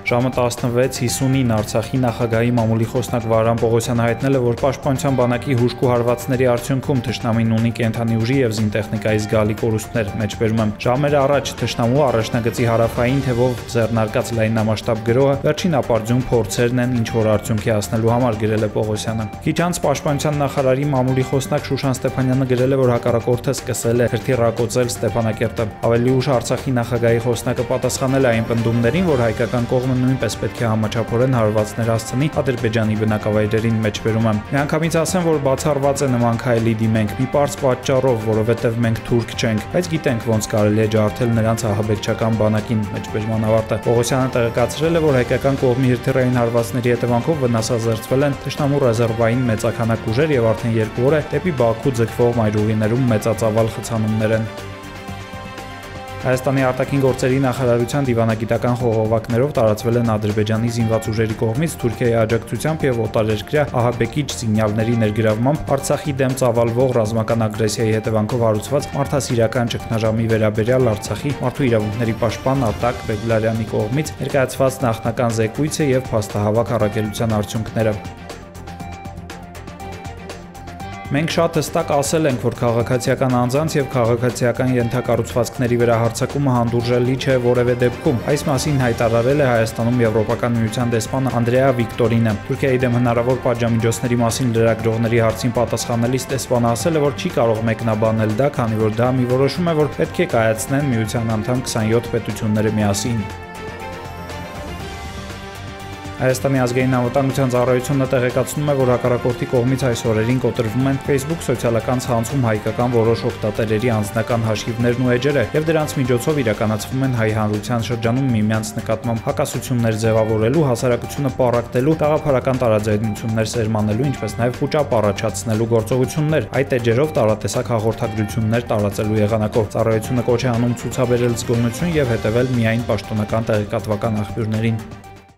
Ժամը 16:59 Արցախի նախագահի մամուլի խոսնակ Վարան Պողոսյանը հայտնել է, որ պաշտպանության բանակի հուժկու հարվածների արդյունքում թշնամին ունի կենթանի ուժի եւ զինտեխնիկայի զգալի կորուստներ, մեջբերում եմ։ Ժամեր առաջ թշնամու առաջնագծի հարավային թևով ձեռնարկած լայնամասշտաբ գրոհը վերջին ապարդյուն փորձերն են ինչ որ արդյունքի հասնելու համար, գրել է Պողոսյանը։ Քիչ անց պաշտպանության նախարարի մամուլի խոսնակ Շուշան Ստեփանյանը գրել է, որ հակառակորդը սկսել է հրթիռակոծել Ստեփանակերտը։ Ավելի ուշ Արցախի նախագահի խոսնակը պատասխանել է այն պնդումներին, որ հայկական կողմը նույնպես պետք է համաչափորեն հարվածներ հասցնի Ադրբեջանի բնակավայրերին, մեջբերում եմ։ Միանգամից ասեմ, որ բացառված է նման քայլի դիմենք մի պարզ պատճառով, որովհետև մենք թուրք չենք, բայց գիտենք ոնց կարելի է ջարդել նրանց ահաբեկչական բանակին, մեջբերման ավարտը։ Պողոսյանը տեղեկացրել է, որ հայկական կողմի հրթիռային հարվածների հետևանքով վնասազերծվել են թշնամու ռեզերվային մեծաքանակ ուժեր եւ արդեն 2 օր է դեպի Բաքու ձգվող մայրուղիներում մեծածավալ խցանումներ են։ Հայաստանի արտաքին գործերի նախարարության դիվանագիտական խողովակներով տարածվել են Ադրբեջանի զինված ուժերի կողմից Թուրքիայի աջակցությամբ եւ օտարերկրյա ահաբեկիչ սիգնալների ներգրավմամբ Արցախի դեմ ծավալվող ռազմական ագրեսիայի հետևանքով հարուցված մարդասիրական ճգնաժամի վերաբերյալ Արցախի մարդու իրավունքների պաշտպան Արտակ Բեգլարյանի կողմից ներկայացված նախնական զեկույցը եւ փաստահավաք առաքելության արդյունքները։ Մենք շատ հստակ ասել ենք, որ քաղաքացիական անձանց եւ քաղաքացիական ենթակառուցվածքների վրա հարձակումը հանդուրժելի չէ որևէ դեպքում։ Այս մասին հայտարարել է Հայաստանում Եվրոպական միության դեսպան Անդրեա Վիկտորինը։ Թուրքիայի դեմ հնարավոր պատժամիջոցների մասին լրագրողների հարցին պատասխանելիս դեսպանը ասել է, որ չի կարող մեկնաբանել դա, քանի որ դա մի որոշում է, որ պետք է կայացնեն միության անդամ 27 պետությունները միասին։ Հայաստանի ազգային անվտանգության ծառայությունը տեղեկացնում է, որ հակառակորդի կողմից այս օրերին կոտրվում են Facebook սոցիալական ցանցում հայկական որոշ օգտատերերի անձնական հաշիվներն ու էջերը եւ դրանց միջոցով իրականացվում են հայ հանրության շրջանում միմյանց նկատմամբ հակասություններ ձևավորելու, հասարակությունը պառակտելու, գաղափարական տարաձայնություններ սերմանելու, ինչպես նաեւ խոճապ առաջացնելու գործողություններ։ Այդ էջերով տարատեսակ հաղորդագրություններ տարածելու եղանակով ծառայությունը կոչ է անում ցուցաբերել զգոնություն եւ հետեւել միայն պաշտոնական տեղեկատվական աղբյուրներին։